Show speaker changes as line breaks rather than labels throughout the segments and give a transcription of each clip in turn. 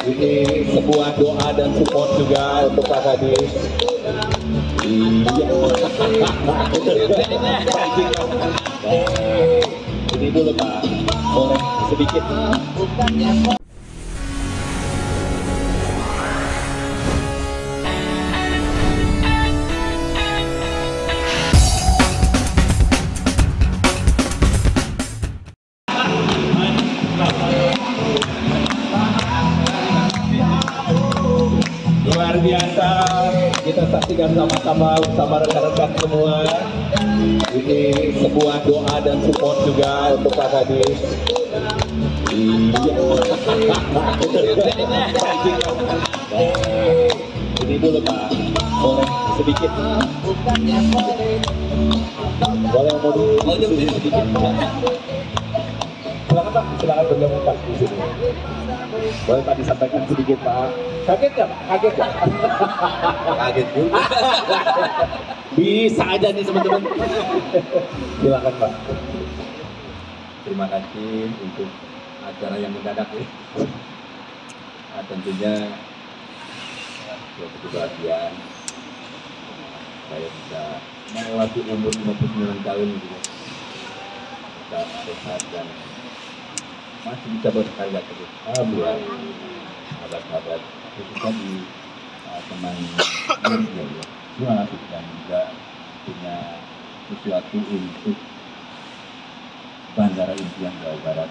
Ini sebuah doa dan support juga untuk Pak Kadis. Iya. Ini dulu Pak, boleh sedikit. Luar biasa, kita saksikan sama-sama bersama rekan-rekan semua. Ini sebuah doa dan support juga untuk Pak Kadis. Iya. Ini dulu Pak, boleh sedikit. Boleh mau sedikit. Silakan Pak, silakan bergabung Pak di sini. Boleh Pak disampaikan sedikit Pak. Kaget nggak Pak? Kaget nggak? Kaget juga. Bisa aja nih teman-teman. Silakan Pak.
Terima kasih untuk acara yang mendadak ini. Nah, tentunya suatu kebahagiaan saya bisa melewati umur 59 tahun gitu. Kita sehat dan masih bisa berkarya terus. Alhamdulillah. Sahabat-sahabat khususnya di teman media ya. Terima kasih dan juga punya sesuatu untuk Bandara Impian Jawa Barat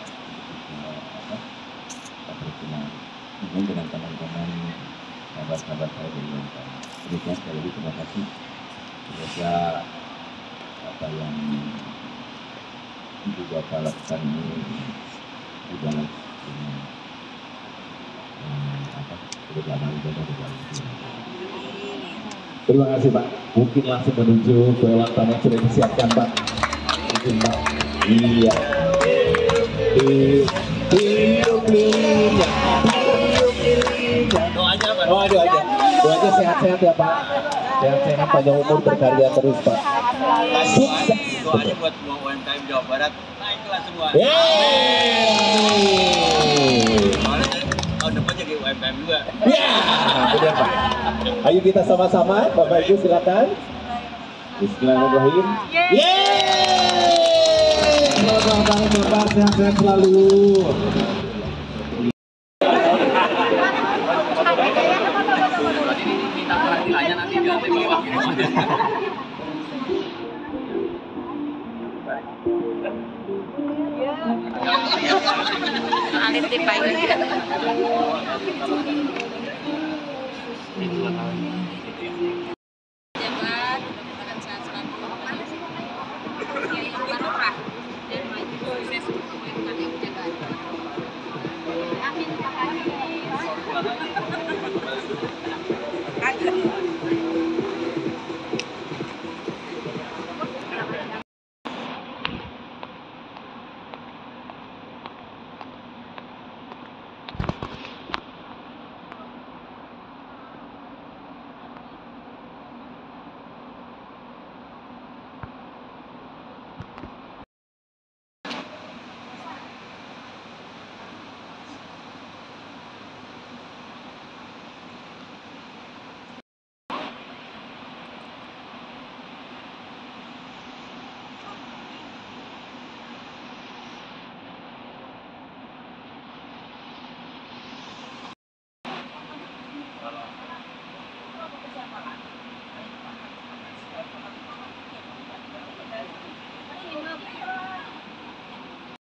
ini dengan teman-teman sahabat-sahabat saya di Indonesia. Demikian sekali lagi terima kasih. Semoga apa yang Ibu Bapak lakukan ini dibalas dengan kebersamaan ibadah berjalan.
Terima kasih Pak. Mungkin langsung menuju ke lantai yang sudah disiapkan Pak. Mungkin Pak. Iya. Tiup lilinnya.
Doanya apa?
Oh aduh aja. Doanya sehat-sehat ya Pak. Sehat-sehat panjang umur berkarya terus Pak. Sukses.
Doanya buat semua UMKM Jawa Barat naik kelas semua. Soalnya tahun depan jadi UMKM juga.
Ya, benar Pak. Ayo kita sama-sama, Bapak Ibu silakan. Bismillahirrahmanirrahim. Yeay! Selamat Bapak, sehat-sehat selalu.
Minta perhatiannya nanti di lantai bawah.
Alit di pagi.